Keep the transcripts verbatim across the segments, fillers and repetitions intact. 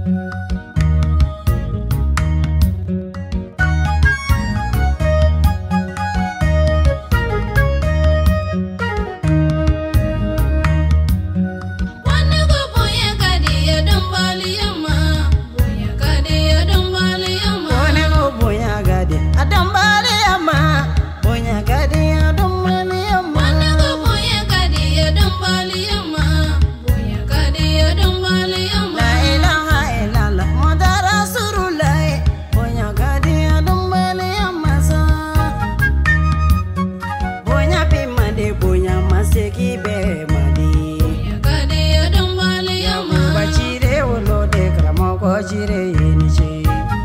jire yeniche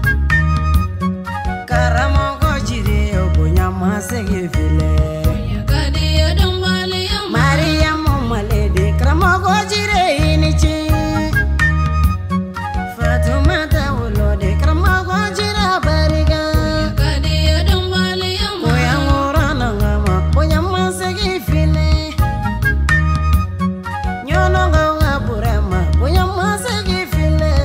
Karamoko jire BOUYAMASEGUI file Maria mama lady Karamoko jire yeniche Fatumata ulode Karamoko jira bariga Boyamura nangama BOUYAMASEGUI file Nyono ngawa BOURAMA BOUYAMASEGUI file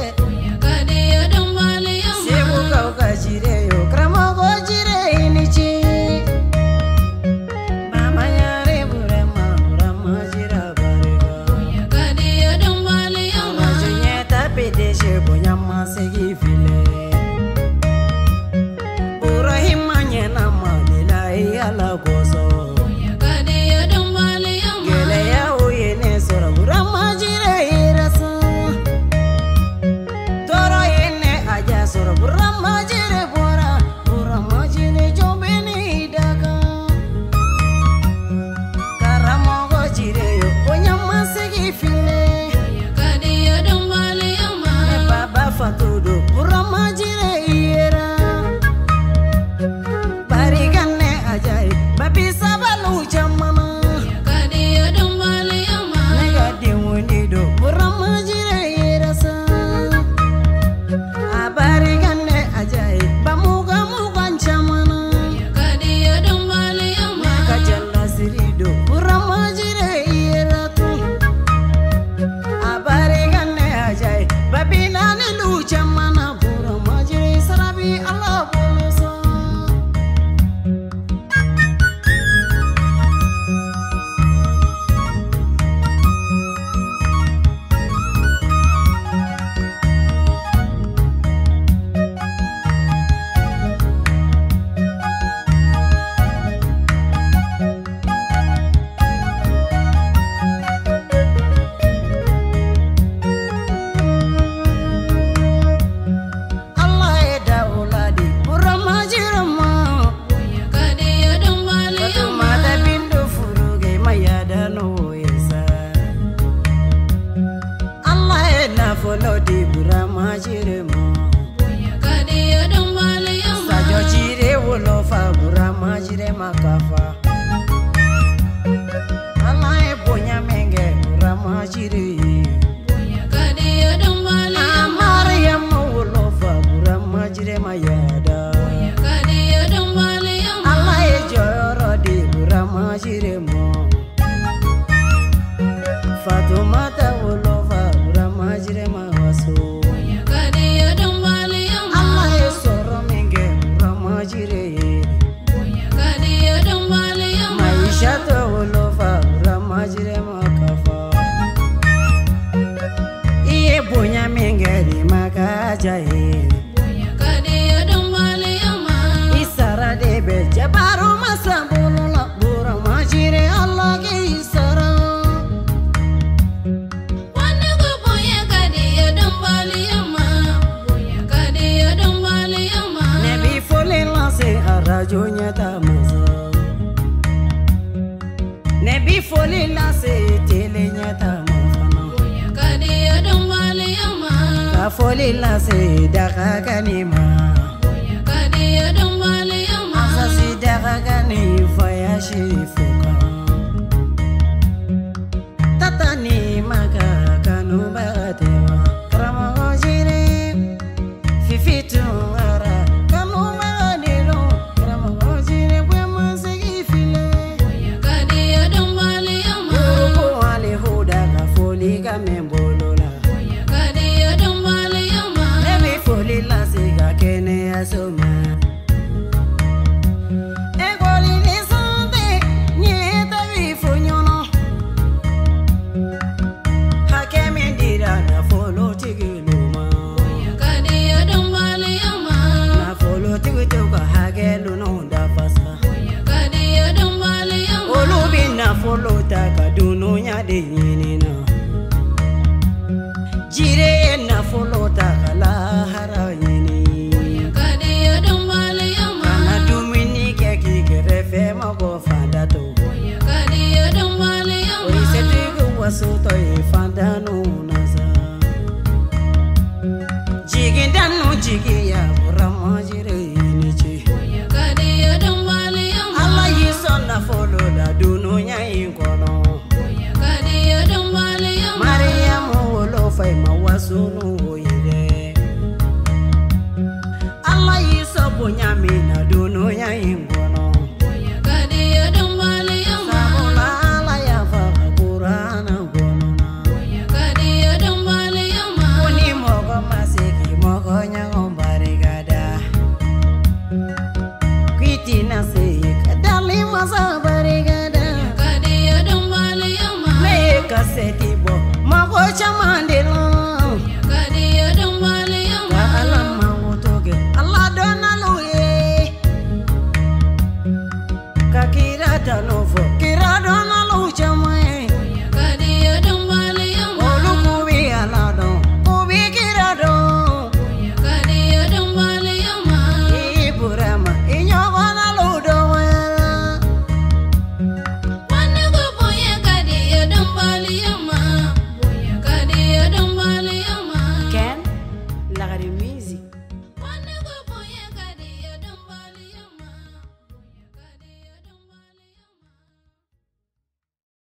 BOUYAMASEGUI file Urahima nyena malila yala gozo Gele ya uyene sora BOURAMA jire irasa Toro yene aja sora BOURAMA jire bora BOURAMA jire jombeni daga Karamoko jire yo BOUYAMASEGUI file Fatudo BOURAMA jire ira Barigane ajai babi sabalu jamana Nega dimunido BOURAMA jire ira sa Barigane ajai bamuga muga jamana Nega jalla sirido BOURAMA jire ira tu Barigane ajai babi nani Jamana BOURAMA jire sarabi Allah bolosa Folodi BOURAMA jire mo Sajo jire wolofa BOURAMA jire makafa Alae bonya menge BOURAMA jire Amare mo wolofa BOURAMA jire mayada Alae joro di BOURAMA jire mo Fatumata wolofa BOURAMA jire mawaso Allah esoro menge BOURAMA jire Maisha to wolofa BOURAMA jire makafa Iye bonya menge di makajaye Isara debe jabaru masabulula BOURAMA jire Allah ke isara Nebi foli lase arajo nyata maza Nebi foli lase tele nyata mafana Ka foli lase daka kanima Asasi daka kani faya shirifuka Tatani maka kanu bagatewa Karamoko jire Fifitu ara kanu maganilo Karamoko jire BOUYAMASEGUI file Uruku wale huda ka foli ka membolola jigiya burama jire ni ce Kadi ya dambali ya ma Allah yi sonna folo la dununya yin kono Kadi ya dambali ya ma Mariam wolo fay ma wasunu